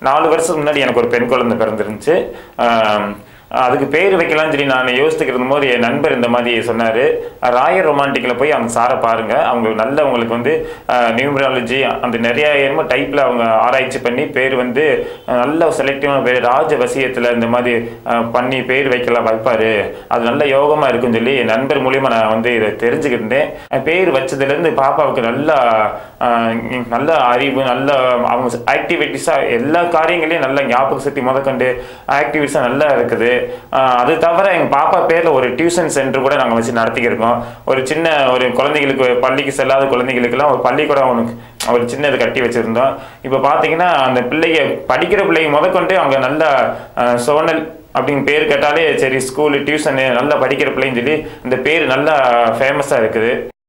4 வருஷத்துக்கு முன்னாடி எனக்கு ஒரு பெண் குழந்தை பிறந்துருந்துச்சு. அதுக்கு பேர் வைக்கலாம்னு சொல்லி நான் யோசித்துக்கிற போது என் நண்பர் இந்த மாதிரி சொன்னார், ராயர் ரொமான்டிக்கில் போய் அந்த சாரை பாருங்கள், அவங்க நல்ல உங்களுக்கு வந்து நியூமராலஜி அந்த நிறைய என்னமோ டைப்பில் அவங்க ஆராய்ச்சி பண்ணி பேர் வந்து நல்ல செலக்டிவான பேர் ராஜவசியத்தில் இந்த மாதிரி பண்ணி பேர் வைப்பார், அது நல்ல யோகமாக இருக்குன்னு சொல்லி என் நண்பர் மூலியமாக நான் வந்து இதை தெரிஞ்சுக்கிட்டேன். பேர் வச்சதுலேருந்து பாப்பாவுக்கு நல்ல அறிவு, நல்ல அவங்க ஆக்டிவிட்டிஸாக எல்லா காரியங்களையும் நல்ல ஞாபக சக்தி முதற்கொண்டு ஆக்டிவிட்டிஸாக நல்லா இருக்குது. அது தவிர எங்கள் பாப்பா பேரில் ஒரு டியூஷன் சென்டர் கூட நாங்கள் வச்சு நடத்திக்கிருக்கோம். ஒரு குழந்தைகளுக்கு பள்ளிக்கு செல்லாத குழந்தைகளுக்கெல்லாம் ஒரு பள்ளிக்கூடம் ஒரு சின்னது கட்டி வச்சுருந்தோம். இப்போ பார்த்தீங்கன்னா அந்த படிக்கிற பிள்ளைங்க முதற்கொண்டு அவங்க நல்ல சோனல் அப்படின்னு பேர் கேட்டாலே சரி ஸ்கூலு டியூஷனு நல்லா படிக்கிற பிள்ளைன்னு சொல்லி இந்த பேர் நல்லா ஃபேமஸாக இருக்குது.